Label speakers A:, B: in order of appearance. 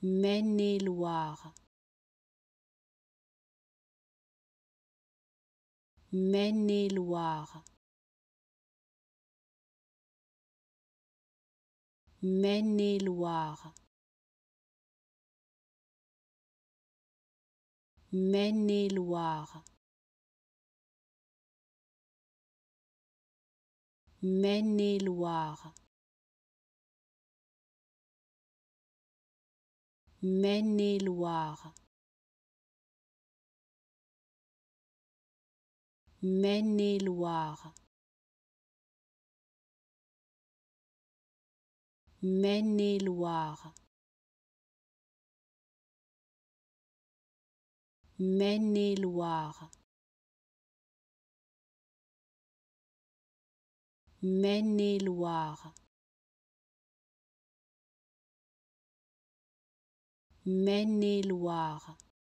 A: Maine-et-Loire, Maine-et-Loire, Maine-et-Loire, Maine-et-Loire, Maine-et-Loire, Maine-et-Loire, Maine-et-Loire, Maine-et-Loire, Maine-et-Loire, Maine-et-Loire, Maine-et-Loire,